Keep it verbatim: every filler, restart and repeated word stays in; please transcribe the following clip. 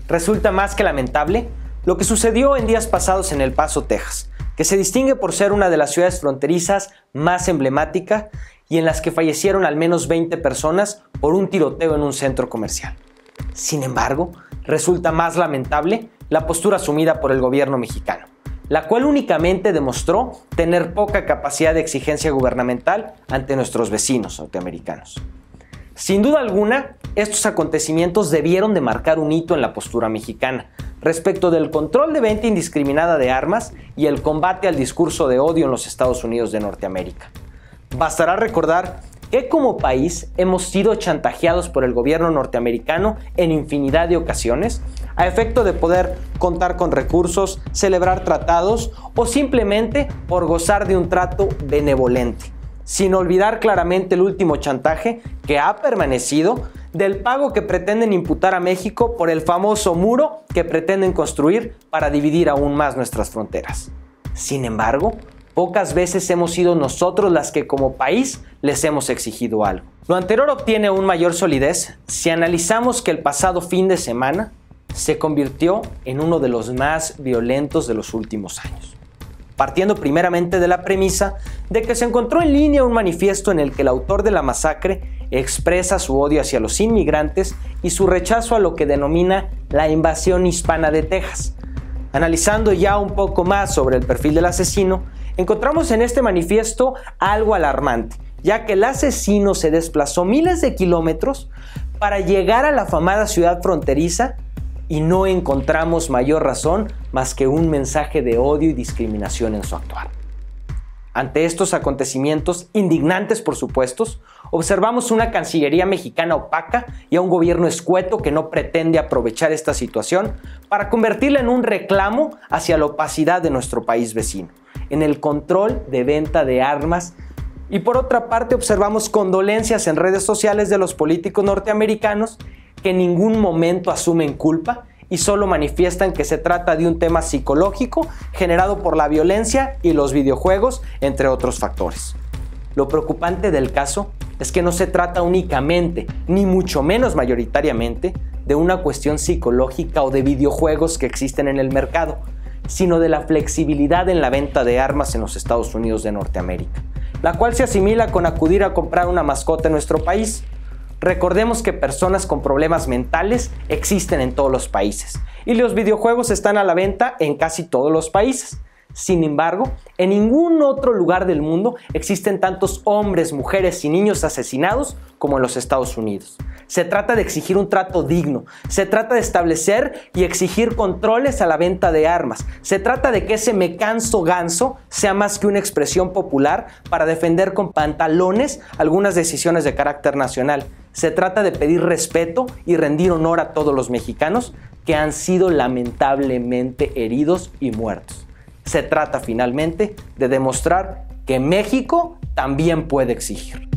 Resulta más que lamentable lo que sucedió en días pasados en El Paso, Texas, que se distingue por ser una de las ciudades fronterizas más emblemáticas y en las que fallecieron al menos veinte personas por un tiroteo en un centro comercial. Sin embargo, resulta más lamentable la postura asumida por el gobierno mexicano, la cual únicamente demostró tener poca capacidad de exigencia gubernamental ante nuestros vecinos norteamericanos. Sin duda alguna, estos acontecimientos debieron de marcar un hito en la postura mexicana respecto del control de venta indiscriminada de armas y el combate al discurso de odio en los Estados Unidos de Norteamérica. Bastará recordar que como país hemos sido chantajeados por el gobierno norteamericano en infinidad de ocasiones a efecto de poder contar con recursos, celebrar tratados o simplemente por gozar de un trato benevolente, sin olvidar claramente el último chantaje que ha permanecido del pago que pretenden imputar a México por el famoso muro que pretenden construir para dividir aún más nuestras fronteras. Sin embargo, pocas veces hemos sido nosotros las que como país les hemos exigido algo. Lo anterior obtiene aún mayor solidez si analizamos que el pasado fin de semana se convirtió en uno de los más violentos de los últimos años. Partiendo primeramente de la premisa de que se encontró en línea un manifiesto en el que el autor de la masacre expresa su odio hacia los inmigrantes y su rechazo a lo que denomina la invasión hispana de Texas. Analizando ya un poco más sobre el perfil del asesino, encontramos en este manifiesto algo alarmante, ya que el asesino se desplazó miles de kilómetros para llegar a la afamada ciudad fronteriza y no encontramos mayor razón más que un mensaje de odio y discriminación en su actuar. Ante estos acontecimientos, indignantes por supuesto, observamos una Cancillería mexicana opaca y a un gobierno escueto que no pretende aprovechar esta situación para convertirla en un reclamo hacia la opacidad de nuestro país vecino, en el control de venta de armas. Y por otra parte observamos condolencias en redes sociales de los políticos norteamericanos que en ningún momento asumen culpa y solo manifiestan que se trata de un tema psicológico generado por la violencia y los videojuegos, entre otros factores. Lo preocupante del caso es que no se trata únicamente, ni mucho menos mayoritariamente, de una cuestión psicológica o de videojuegos que existen en el mercado, sino de la flexibilidad en la venta de armas en los Estados Unidos de Norteamérica, la cual se asimila con acudir a comprar una mascota en nuestro país. Recordemos que personas con problemas mentales existen en todos los países y los videojuegos están a la venta en casi todos los países. Sin embargo, en ningún otro lugar del mundo existen tantos hombres, mujeres y niños asesinados como en los Estados Unidos. Se trata de exigir un trato digno, se trata de establecer y exigir controles a la venta de armas, se trata de que ese me canso ganso sea más que una expresión popular para defender con pantalones algunas decisiones de carácter nacional. Se trata de pedir respeto y rendir honor a todos los mexicanos que han sido lamentablemente heridos y muertos. Se trata finalmente de demostrar que México también puede exigir.